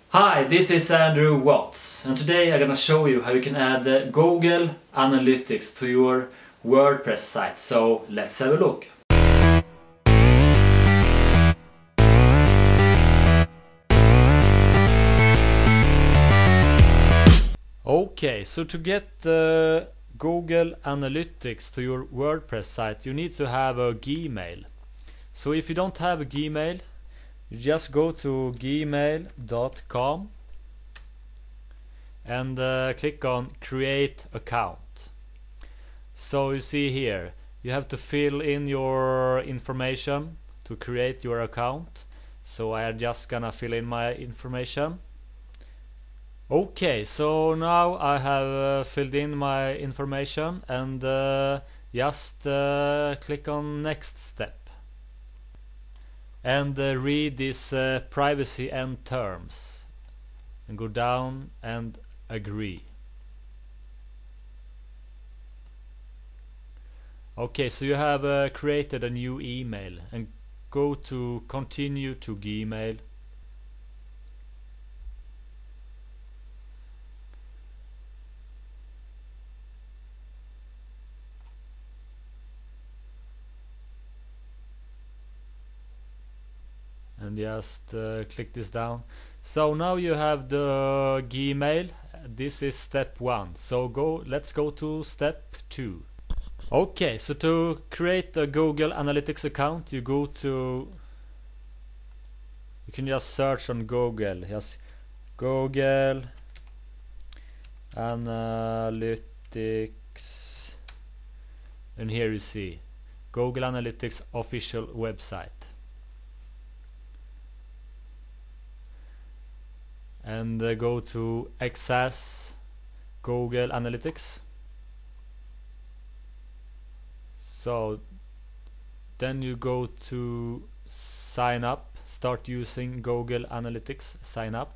Hi, this is Andrew Waatz, and today I'm gonna show you how you can add Google Analytics to your WordPress site. So let's have a look. Okay, so to get Google Analytics to your WordPress site, you need to have a Gmail. So if you don't have a Gmail, you just go to gmail.com and click on create account. So you see here, you have to fill in your information to create your account. So I am just gonna fill in my information. Okay, so now I have filled in my information and just click on next step and read this privacy and terms and go down and agree. Okay, so you have created a new email and go to continue to Gmail. And just click this down. So now you have the Gmail. This is step 1. So let's go to step 2. Okay, so to create a Google Analytics account, you can just search on Google. Just Google Analytics, and here you see Google Analytics official website. And go to access Google Analytics. So then you go to sign up, start using Google Analytics, sign up.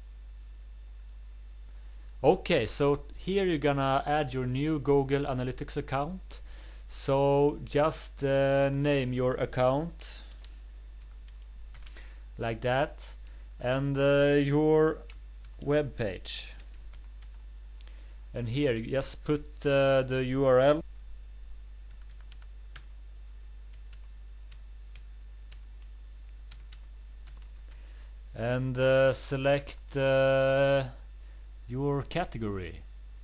Okay, so here you're gonna add your new Google Analytics account. So just name your account like that, and your web page, and here you just put the URL and select your category,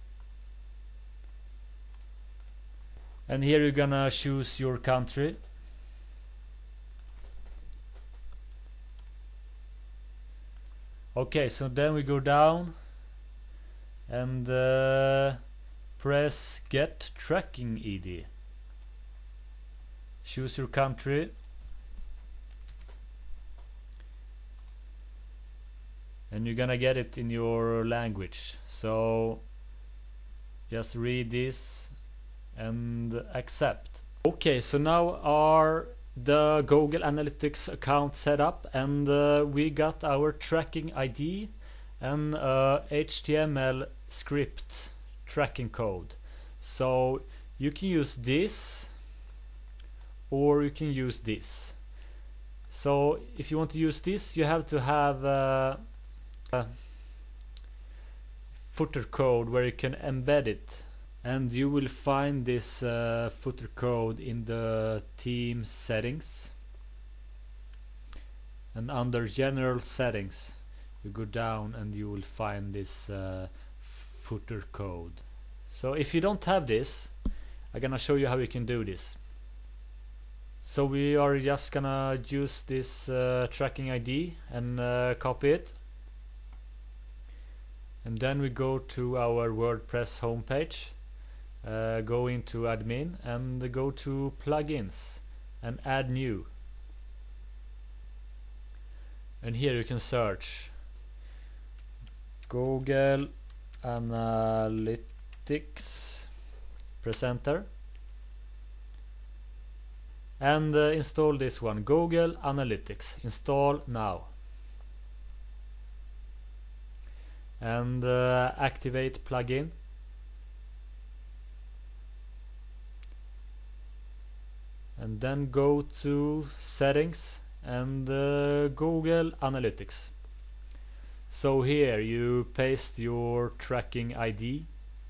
and here you're gonna choose your country. Okay, so then we go down and press Get Tracking ID. Choose your country. And you're gonna get it in your language. So just read this and accept. Okay, so now the Google Analytics account set up, and we got our tracking ID and HTML script tracking code. So you can use this or you can use this. So if you want to use this, you have to have a footer code where you can embed it. And you will find this footer code in the theme settings, and under general settings you go down and you will find this footer code. So if you don't have this, I'm gonna show you how you can do this. So we are just gonna use this tracking ID and copy it, and then we go to our WordPress homepage. Go into admin and go to plugins and add new, and here you can search Google Analytics Presenter and install this one, Google Analytics. Install now and activate plugin. And then go to settings and Google Analytics. So here you paste your tracking ID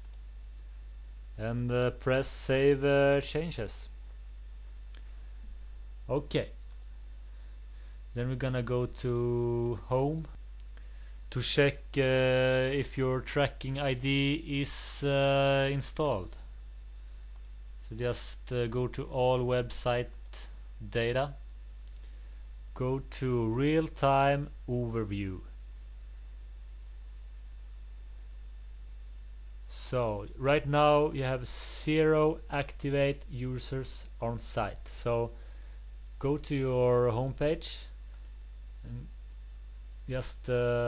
and press save changes. Okay, then we're gonna go to home to check if your tracking ID is installed. So just go to all website data, go to real-time overview. So right now you have 0 activate users on site. So go to your homepage and just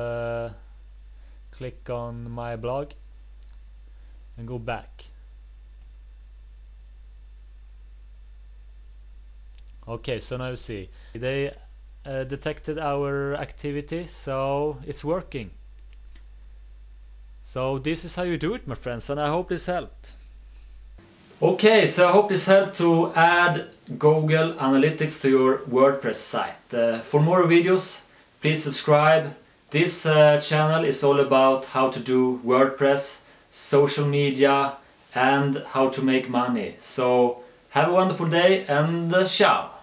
click on my blog and go back. Okay, so now you see they detected our activity, so it's working. So this is how you do it, my friends, and I hope this helped. Okay, so I hope this helped to add Google Analytics to your WordPress site. For more videos, please subscribe. This channel is all about how to do WordPress, social media, and how to make money. So have a wonderful day and ciao!